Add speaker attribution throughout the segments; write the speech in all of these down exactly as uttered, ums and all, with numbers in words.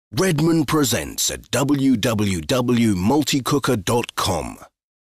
Speaker 1: Redmond presents at w w w dot multicooker dot com.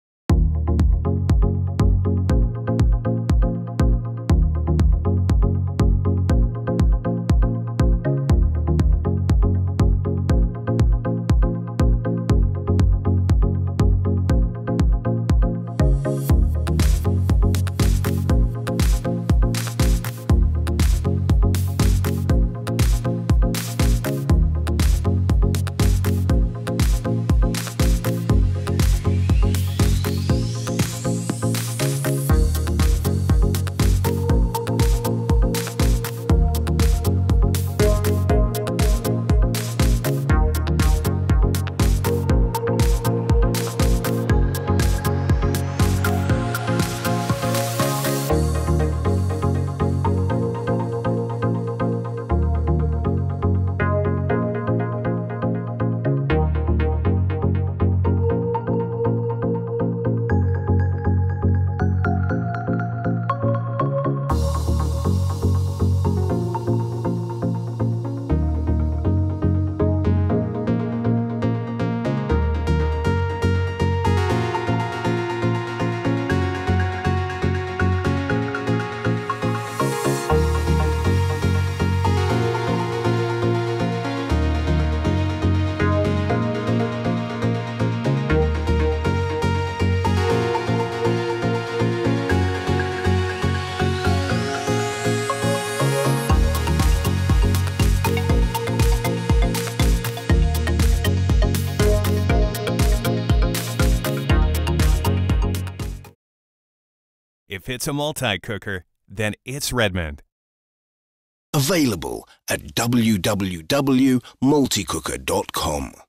Speaker 2: If it's a multi-cooker, then it's Redmond.
Speaker 1: Available at w w w dot multicooker dot com.